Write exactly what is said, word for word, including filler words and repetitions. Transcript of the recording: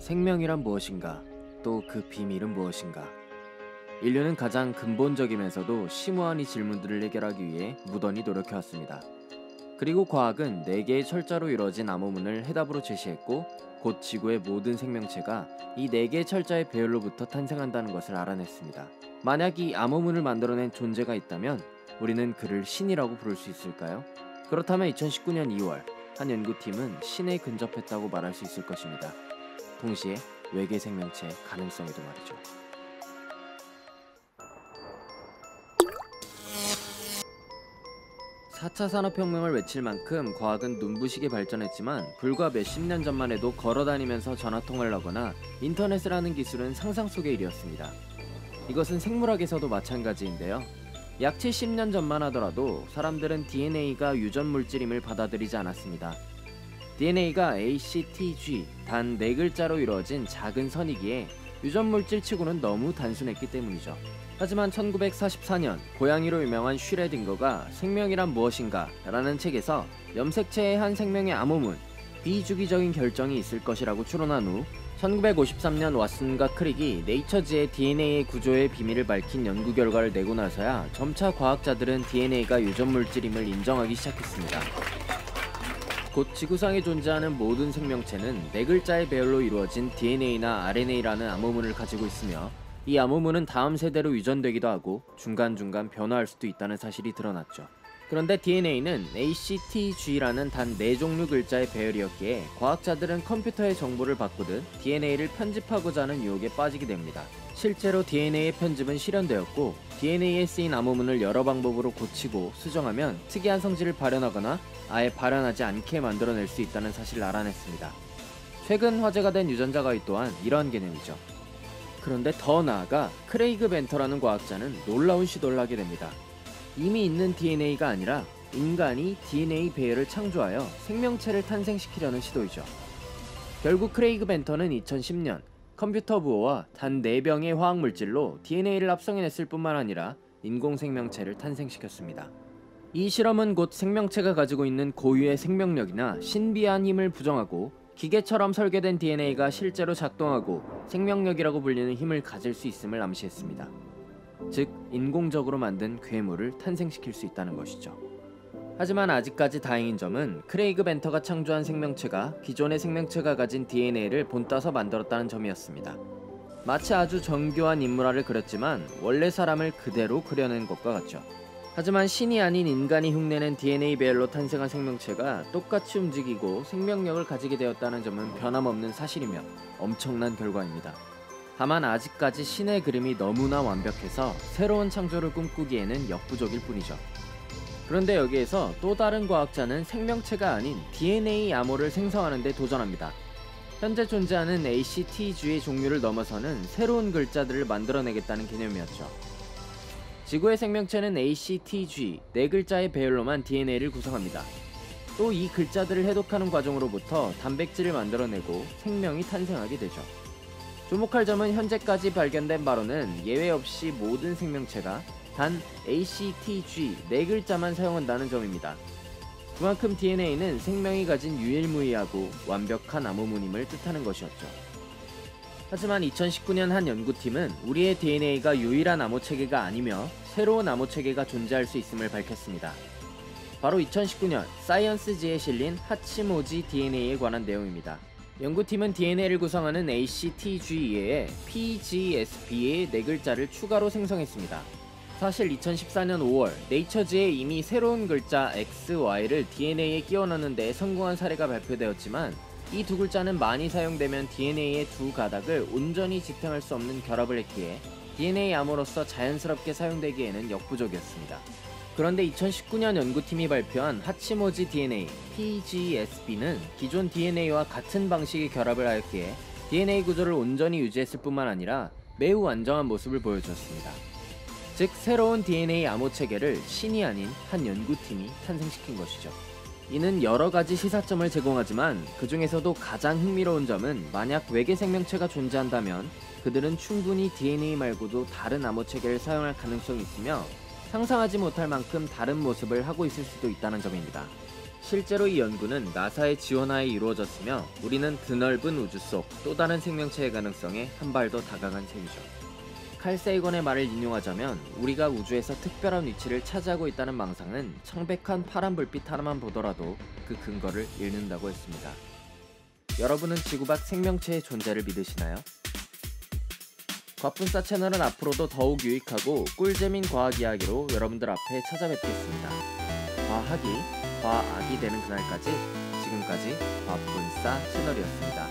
생명이란 무엇인가? 또 그 비밀은 무엇인가? 인류는 가장 근본적이면서도 심오한 이 질문들을 해결하기 위해 무던히 노력해왔습니다. 그리고 과학은 네 개의 철자로 이루어진 암호문을 해답으로 제시했고, 곧 지구의 모든 생명체가 이 네 개의 철자의 배열로부터 탄생한다는 것을 알아냈습니다. 만약 이 암호문을 만들어낸 존재가 있다면 우리는 그를 신이라고 부를 수 있을까요? 그렇다면 이천십구 년 이월 한 연구팀은 신에 근접했다고 말할 수 있을 것입니다. 동시에 외계 생명체의 가능성에도 말이죠. 사 차 산업혁명을 외칠 만큼 과학은 눈부시게 발전했지만 불과 몇십 년 전만 해도 걸어다니면서 전화통화를 하거나 인터넷을 하는 기술은 상상 속의 일이었습니다. 이것은 생물학에서도 마찬가지인데요. 약 칠십 년 전만 하더라도 사람들은 디엔에이가 유전물질임을 받아들이지 않았습니다. 디엔에이가 에이 씨 티 지 단 네 글자로 이루어진 작은 선이기에 유전물질치고는 너무 단순했기 때문이죠. 하지만 천구백사십사 년 고양이로 유명한 슈레딩거가 생명이란 무엇인가? 라는 책에서 염색체의 한 생명의 암호문, 비주기적인 결정이 있을 것이라고 추론한 후 천구백오십삼 년 왓슨과 크릭이 네이처지의 디엔에이의 구조의 비밀을 밝힌 연구 결과를 내고 나서야 점차 과학자들은 디엔에이가 유전물질임을 인정하기 시작했습니다. 곧 지구상에 존재하는 모든 생명체는 네 글자의 배열로 이루어진 디엔에이나 알엔에이라는 암호문을 가지고 있으며, 이 암호문은 다음 세대로 유전되기도 하고 중간중간 변화할 수도 있다는 사실이 드러났죠. 그런데 디엔에이는 에이 씨 티 지라는 단 네 종류 글자의 배열이었기에 과학자들은 컴퓨터의 정보를 바꾸듯 디엔에이를 편집하고자 하는 유혹에 빠지게 됩니다. 실제로 디엔에이의 편집은 실현되었고, 디엔에이에 쓰인 암호문을 여러 방법으로 고치고 수정하면 특이한 성질을 발현하거나 아예 발현하지 않게 만들어낼 수 있다는 사실을 알아냈습니다. 최근 화제가 된 유전자 가위 또한 이러한 개념이죠. 그런데 더 나아가 크레이그 벤터라는 과학자는 놀라운 시도를 하게 됩니다. 이미 있는 디엔에이가 아니라 인간이 디엔에이 배열을 창조하여 생명체를 탄생시키려는 시도이죠. 결국 크레이그 벤터는 이천십 년 컴퓨터 부호와 단 네 병의 화학물질로 디엔에이를 합성해냈을 뿐만 아니라 인공생명체를 탄생시켰습니다. 이 실험은 곧 생명체가 가지고 있는 고유의 생명력이나 신비한 힘을 부정하고, 기계처럼 설계된 디엔에이가 실제로 작동하고 생명력이라고 불리는 힘을 가질 수 있음을 암시했습니다. 즉, 인공적으로 만든 괴물을 탄생시킬 수 있다는 것이죠. 하지만 아직까지 다행인 점은 크레이그 벤터가 창조한 생명체가 기존의 생명체가 가진 디엔에이를 본따서 만들었다는 점이었습니다. 마치 아주 정교한 인물화를 그렸지만 원래 사람을 그대로 그려낸 것과 같죠. 하지만 신이 아닌 인간이 흉내낸 디엔에이 배열로 탄생한 생명체가 똑같이 움직이고 생명력을 가지게 되었다는 점은 변함없는 사실이며 엄청난 결과입니다. 다만 아직까지 신의 그림이 너무나 완벽해서 새로운 창조를 꿈꾸기에는 역부족일 뿐이죠. 그런데 여기에서 또 다른 과학자는 생명체가 아닌 디엔에이 암호를 생성하는 데 도전합니다. 현재 존재하는 에이 씨 티 지의 종류를 넘어서는 새로운 글자들을 만들어내겠다는 개념이었죠. 지구의 생명체는 에이 씨 티 지 네 글자의 배열로만 디엔에이를 구성합니다. 또 이 글자들을 해독하는 과정으로부터 단백질을 만들어내고 생명이 탄생하게 되죠. 주목할 점은 현재까지 발견된 바로는 예외 없이 모든 생명체가 단 에이 씨 티 지 네 글자만 사용한다는 점입니다. 그만큼 디엔에이는 생명이 가진 유일무이하고 완벽한 암호문임을 뜻하는 것이었죠. 하지만 이천십구 년 한 연구팀은 우리의 디엔에이가 유일한 암호체계가 아니며 새로운 암호체계가 존재할 수 있음을 밝혔습니다. 바로 이천십구 년 사이언스지에 실린 하치모지 디엔에이에 관한 내용입니다. 연구팀은 디엔에이를 구성하는 에이 씨 티 지 이외에 피 지 에스 비의 네 글자를 추가로 생성했습니다. 사실 이천십사 년 오월 네이처지에 이미 새로운 글자 엑스 와이를 디엔에이에 끼워 넣는 데 성공한 사례가 발표되었지만, 이 두 글자는 많이 사용되면 디엔에이의 두 가닥을 온전히 지탱할 수 없는 결합을 했기에 디엔에이 암호로서 자연스럽게 사용되기에는 역부족이었습니다. 그런데 이천십구 년 연구팀이 발표한 하치모지 디엔에이 피 지 에스 비는 기존 디엔에이와 같은 방식의 결합을 하였기에 디엔에이 구조를 온전히 유지했을 뿐만 아니라 매우 안정한 모습을 보여주었습니다. 즉, 새로운 디엔에이 암호체계를 신이 아닌 한 연구팀이 탄생시킨 것이죠. 이는 여러가지 시사점을 제공하지만 그 중에서도 가장 흥미로운 점은, 만약 외계 생명체가 존재한다면 그들은 충분히 디엔에이 말고도 다른 암호체계를 사용할 가능성이 있으며 상상하지 못할 만큼 다른 모습을 하고 있을 수도 있다는 점입니다. 실제로 이 연구는 나사의 지원하에 이루어졌으며 우리는 드넓은 우주 속 또 다른 생명체의 가능성에 한 발 더 다가간 셈이죠. 칼 세이건의 말을 인용하자면 우리가 우주에서 특별한 위치를 차지하고 있다는 망상은 청백한 파란 불빛 하나만 보더라도 그 근거를 잃는다고 했습니다. 여러분은 지구 밖 생명체의 존재를 믿으시나요? 과분싸 채널은 앞으로도 더욱 유익하고 꿀잼인 과학 이야기로 여러분들 앞에 찾아뵙겠습니다. 과학이 과학이 되는 그날까지 지금까지 과분싸 채널이었습니다.